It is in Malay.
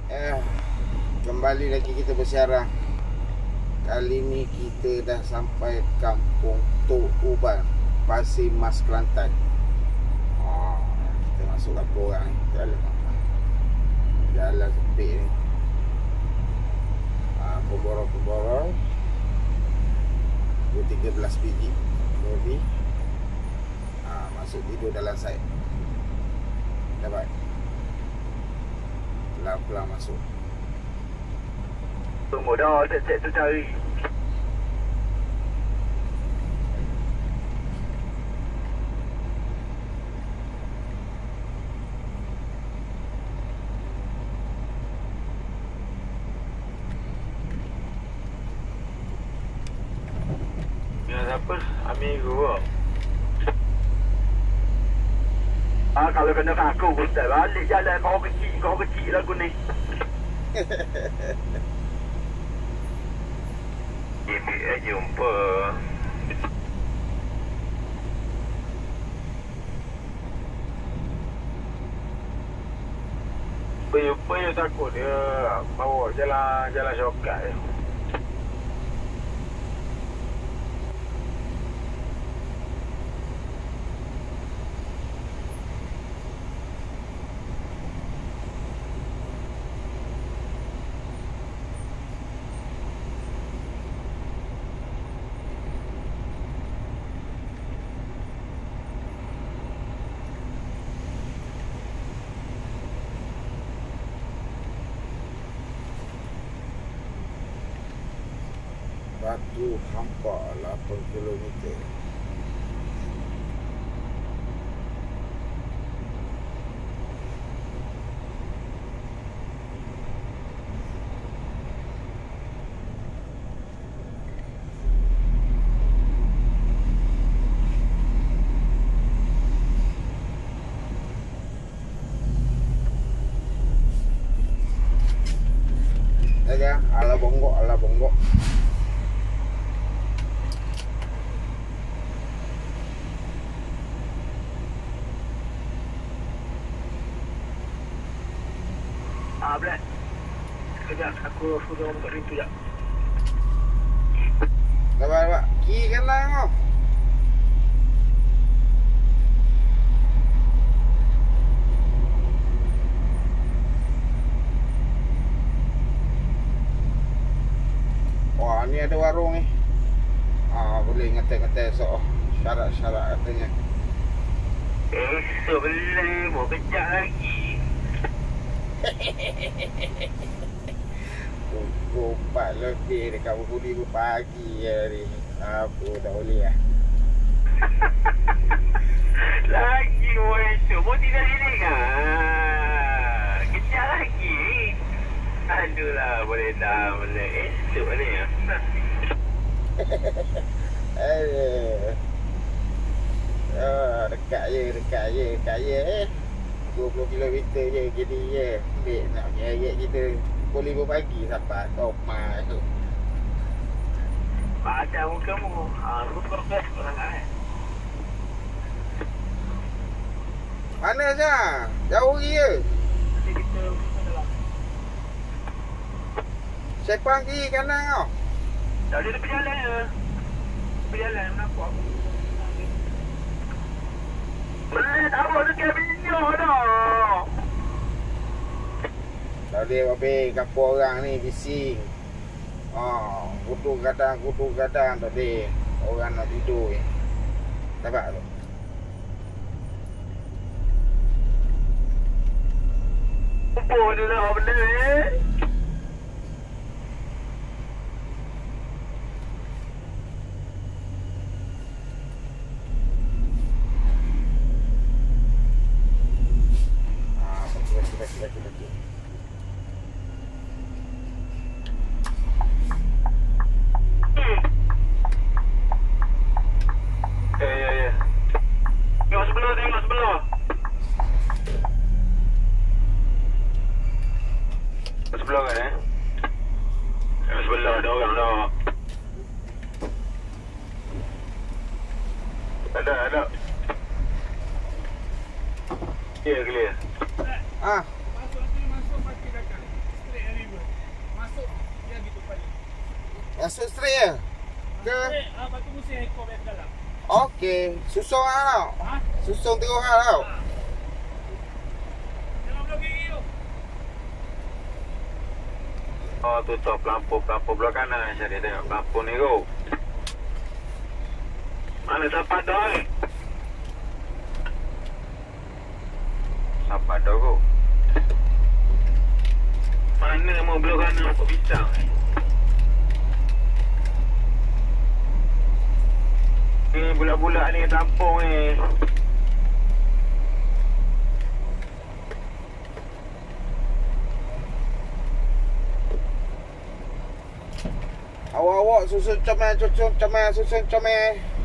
Kembali lagi kita bersiarah. Kali ni kita dah sampai kampung Tok Uban, Pasir Mas, Kelantan. Kita masuk kampung orang ni. Jalan sempit ni. Pemborong-pemborong 13 biji lori. Masuk tidur dalam side. Dapat. Pelan-pelan masuk. Tunggu dah, set tu cari. Ya siapa? Amigo lah. Kalau kena aku Ustaz, balik jalan kau kecil lagu ni. Ini jumpa. Payah takut dia bawa jalan shortcut je. Batu hampa 8 km. Ya, ala bonggok. Black. Sekejap, aku suruh buka pintu sekejap. Dapat. Kiri kanan kau. Wah, ni ada warung ni. Boleh ngetek-ngetek esok. Syarat-syarat katanya. Esok boleh, mau kejap lagi. Pukul 4 lebih dekat pukul 5 pagi hari. Apa tak boleh lah. Lagi mau esok, mau tinggal sini kan? Kejap lagi. Aduh lah, boleh dah, boleh. Esok ni ya. Aduh. Dekat je 20 km je jadi je. Ambil nak nyayat kita pukul 5 pagi sampai Topmas tu. Macam mukamu. Rupa best orang kan. Mana Syah? Jauh lagi ke? Nanti kita dalam. Sepang kiri kanan kau. Tak ada berjalan je. Berjalan nampak aku. Boleh tak apa dekat minyak dah. Tak boleh babe, kampung orang ni bising. Kutu kadang tak boleh. Orang nak tidur je. Dapat tu. Apa dia nak benda ni? Bagi. Ya. Tengok sebelah. Sebelah kan sebelah ada orang dah. Ada. Clear. Ah. Masuk straight ya? Ke? Batu Musih ekor biar dalam. Okey. Susung lah tau. Ha? Susung terus lah tau. Dalam blok kiri tu. Oh, tutup lampu belah kanan. Saya tengok lampu ni tu. Mana siapa tu ni? Siapa tu tu? Mana mau belah kanan kok pisang ni? Ni bulat-bulat ni tampung ni. Awak-awak susun comel, susun comel.